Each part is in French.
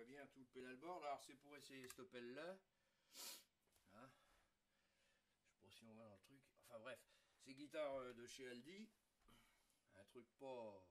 bien tout le pédalboard. Alors c'est pour essayer cette pelle là. Hein, je sais pas si on voit dans le truc. Enfin bref, c'est guitare de chez Aldi. Un truc pas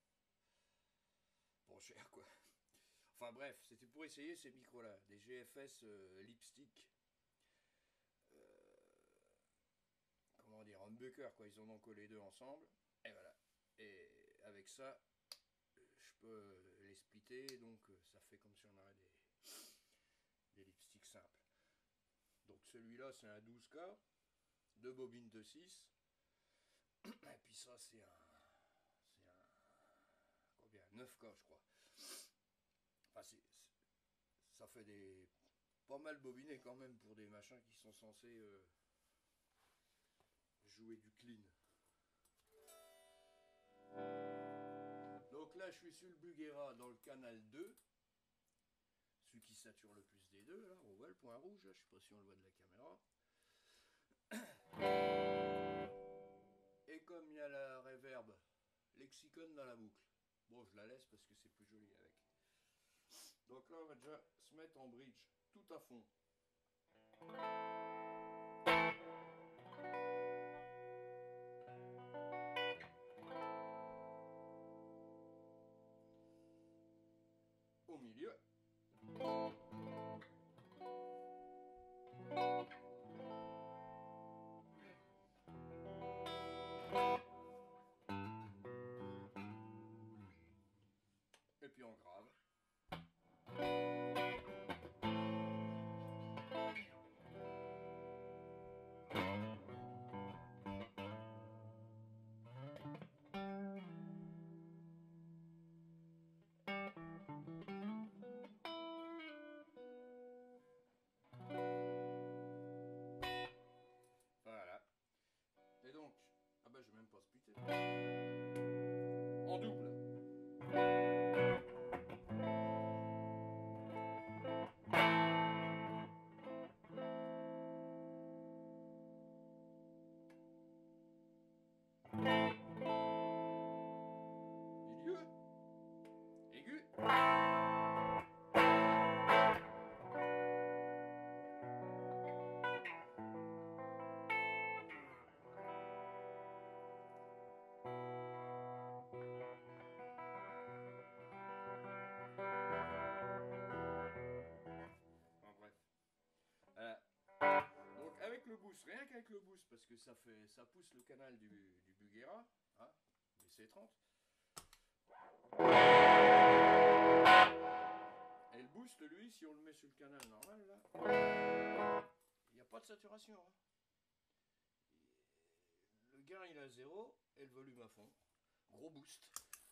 cher quoi. Enfin bref, c'était pour essayer ces micros là. Des GFS lipstick. Comment dire, humbucker quoi. Ils en ont collé deux ensemble. Et voilà. Et avec ça, je peux les splitter. Donc ça fait comme si on avait des lipsticks simples. Donc celui-là c'est un 12K. Deux bobines de 6. Et puis ça c'est un combien, 9K je crois. Enfin ça fait des pas mal bobiné quand même pour des machins qui sont censés jouer du clean. Donc là je suis sur le Bugera dans le canal 2. Celui qui sature le plus des deux, là, on voit le point rouge, là, je sais pas si on le voit de la caméra. Et comme il y a la reverb lexicon dans la boucle, bon je la laisse parce que c'est plus joli avec. Donc là on va déjà se mettre en bridge tout à fond. Au milieu. Et puis on grave. Voilà. Et donc, ah bah je vais même pas splitter. En double. Milieu. Aigu. Enfin bref. Voilà. Donc avec le boost, rien qu'avec le boost, parce que ça pousse le canal du Bugera, hein, du C30. Et le boost, lui, si on le met sur le canal normal, là, il n'y a pas de saturation. Hein. Le gain, il a 0 et le volume à fond. Gros boost.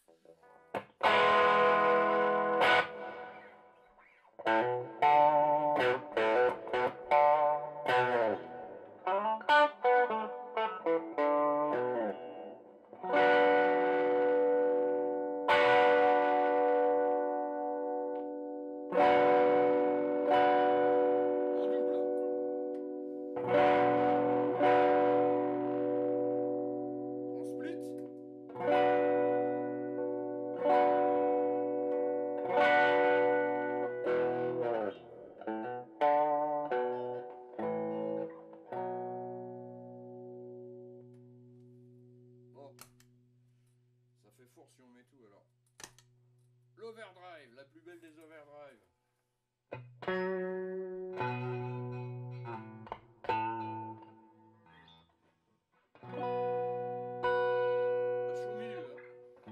Bon, ça fait four si on met tout alors. L'overdrive, la plus belle des overdrive. Je suis au milieu là.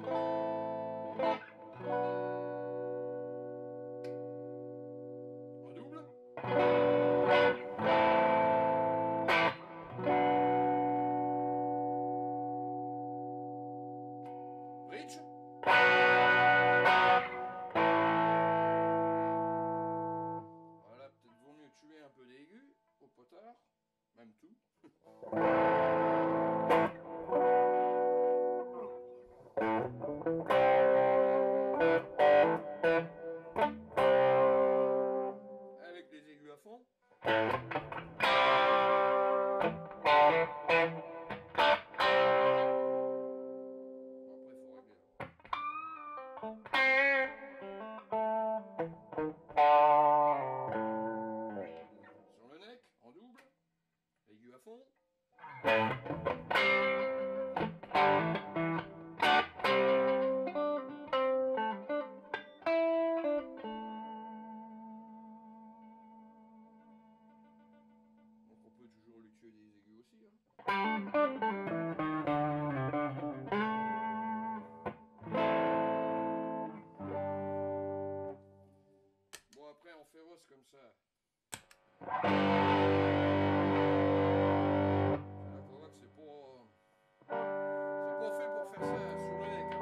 En double. Bridge. Voilà, peut-être vaut mieux tuer un peu d'aigu au potard, même tout. Avec les aigus à fond. Bon, après il faut régler. Là. ça. C'est là qu'on voit que c'est pas fait pour faire ça sur le nec.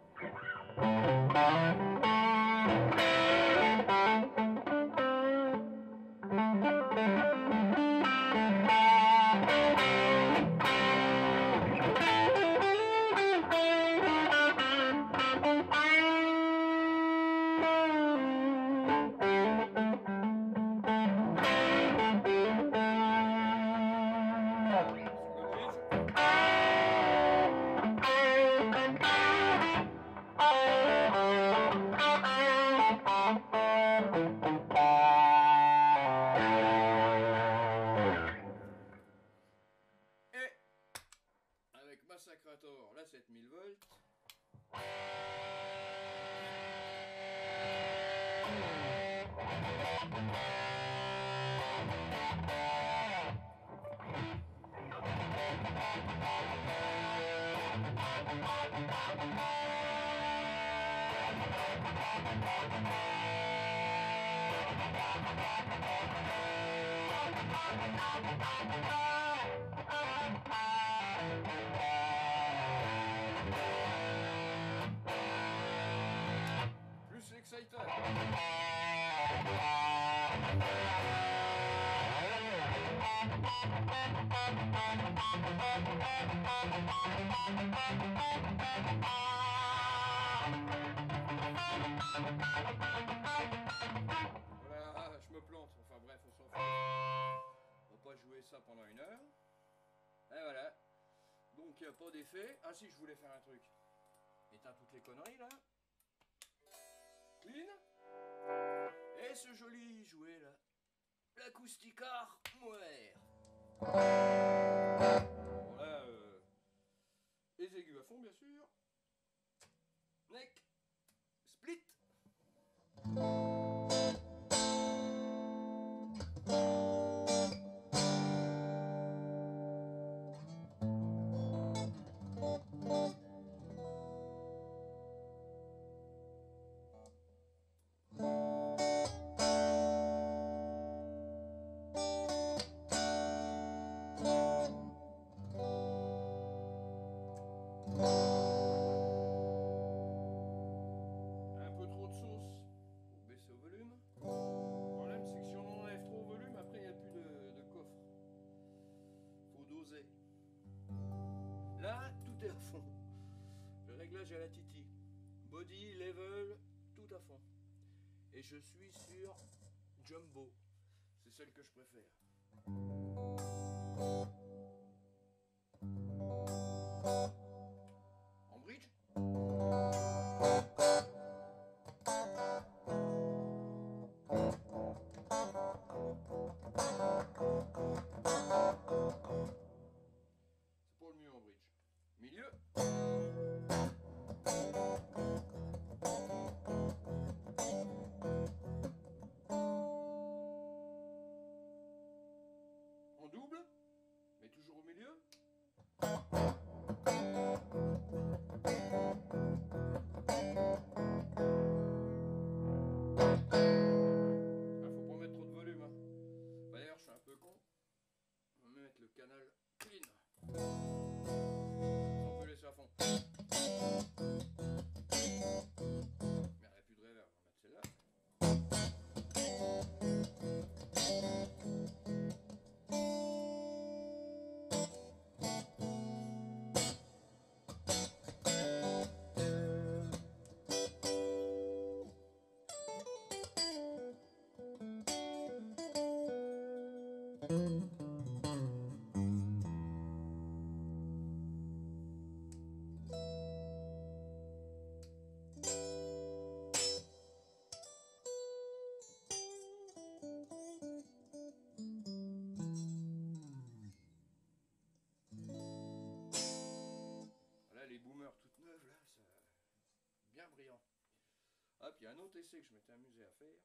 Massacrator, la 7000 volts. Plus l'exciter. Voilà, je me plante. Enfin bref, on s'en fout. On va pas jouer ça pendant 1 heure. Et voilà. Donc il n'y a pas d'effet. Ah si, je voulais faire un truc. Éteins toutes les conneries là. Clean. Et ce joli jouet là. L'acousticar Moer. Bon là, les aigus à fond bien sûr. Neck. Split. Là, tout est à fond. Le réglage à la Titi. Body, level, tout à fond. Et je suis sur Jumbo. C'est celle que je préfère. En bridge. C'est pas le mieux en bridge. Milieu. En double, mais toujours au milieu. Faut pas mettre trop de volume. Hein. D'ailleurs, je suis un peu con. On va mettre le canal clean. On peut laisser à fond. Mais il n'y a plus de reverb, on va mettre celle-là. Là, les boomers toutes neuves, là, ça... bien brillant. Ah, puis un autre essai que je m'étais amusé à faire.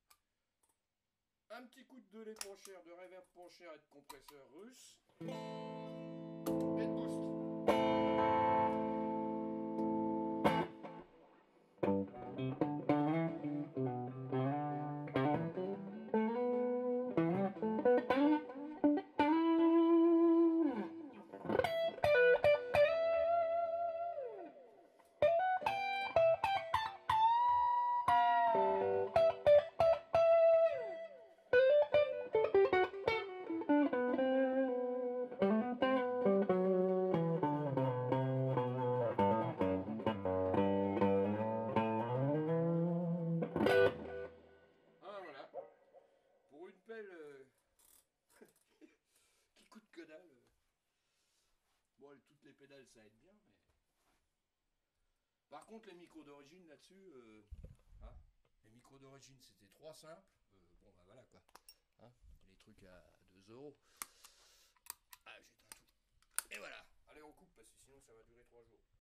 Un petit coup de delay pas cher, de reverb pas cher et de compresseur russe. Et de boost. Ah voilà. Pour une pelle qui coûte que dalle. Bon, toutes les pédales ça aide bien, mais. Par contre, les micros d'origine là-dessus, hein, les micros d'origine c'était trop simple. Bon bah voilà quoi. Hein, les trucs à 2 euros. Ah, j'éteins tout. Et voilà. Allez, on coupe parce que sinon ça va durer 3 jours.